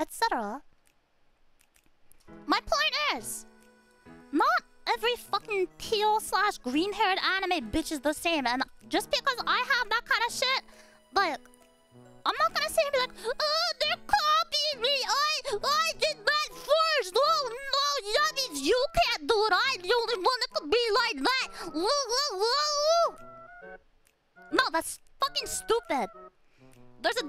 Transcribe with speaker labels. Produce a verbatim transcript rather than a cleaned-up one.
Speaker 1: et cetera. My point is, not every fucking teal slash green haired anime bitch is the same, and just because I have that kind of shit, like, I'm not gonna sit here and be like, oh, they're copying me. I I did that first. No, no, that means you can't do it. I'm the only one that could be like that. Woo, woo, woo. No, that's fucking stupid. There's a